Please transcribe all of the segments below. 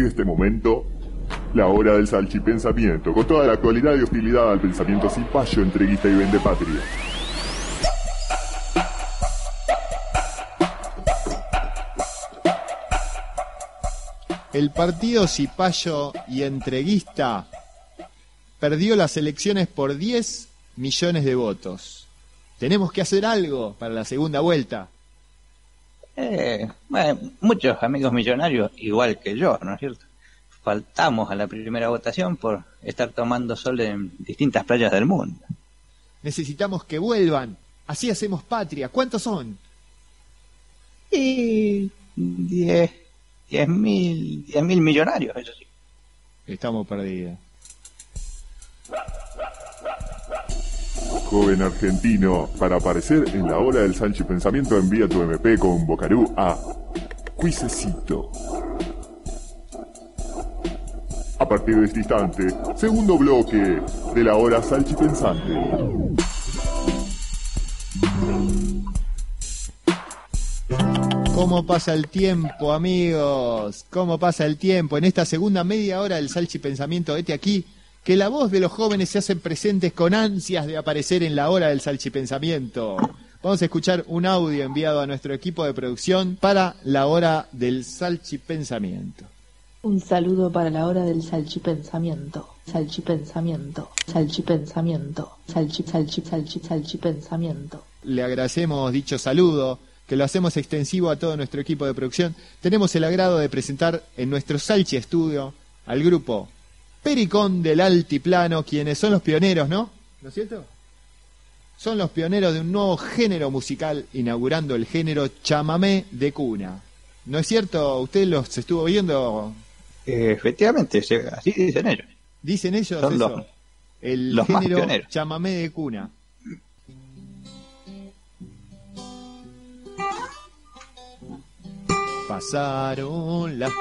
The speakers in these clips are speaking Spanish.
este momento, la hora del salchipensamiento, con toda la actualidad y hostilidad al pensamiento cipayo, entreguista y vendepatria. El partido cipayo y entreguista perdió las elecciones por 10 millones de votos. Tenemos que hacer algo para la segunda vuelta. Bueno, muchos amigos millonarios, igual que yo, ¿no es cierto? Faltamos a la primera votación por estar tomando sol en distintas playas del mundo. Necesitamos que vuelvan. Así hacemos patria. ¿Cuántos son? Y 10 mil millonarios, eso sí. Estamos perdidos. Joven argentino, para aparecer en la hora del salchipensamiento envía tu MP con Bocarú a Cuisecito. A partir de este instante, segundo bloque de la hora salchipensante. ¿Cómo pasa el tiempo, amigos? ¿Cómo pasa el tiempo? En esta segunda media hora del salchipensamiento, vete aquí, que la voz de los jóvenes se hacen presentes con ansias de aparecer en la hora del salchipensamiento. Vamos a escuchar un audio enviado a nuestro equipo de producción para la hora del salchipensamiento. Un saludo para la hora del salchipensamiento. Salchipensamiento. Salchipensamiento. Salchipensamiento. Le agradecemos dicho saludo, que lo hacemos extensivo a todo nuestro equipo de producción. Tenemos el agrado de presentar en nuestro Salchi Estudio al grupo Pericón del Altiplano, quienes son los pioneros, ¿no? ¿No es cierto? Son los pioneros de un nuevo género musical, inaugurando el género chamamé de cuna. ¿No es cierto? ¿Usted los estuvo viendo? Efectivamente, así dicen ellos. ¿Dicen ellos son eso? El género chamamé de cuna. Pasaron las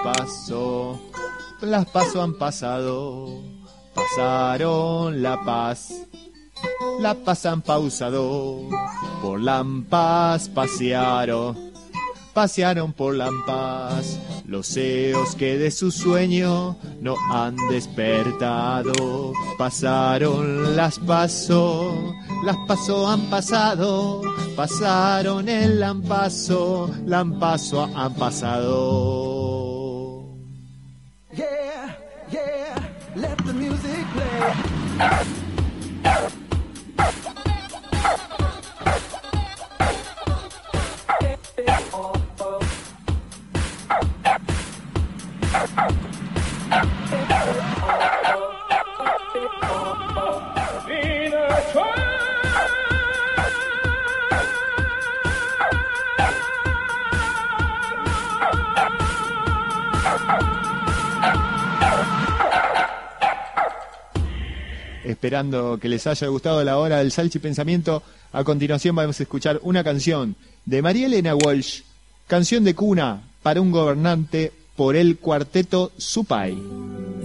paso han pasado, pasaron la paz han pausado, por Lampas pasearon por Lampas, los eos que de su sueño no han despertado, pasaron las paso han pasado, pasaron el Lampaso han pasado. Yeah, yeah, let the music play. Esperando que les haya gustado la hora del salchipensamiento, a continuación vamos a escuchar una canción de María Elena Walsh, canción de cuna para un gobernante por el cuarteto Supay.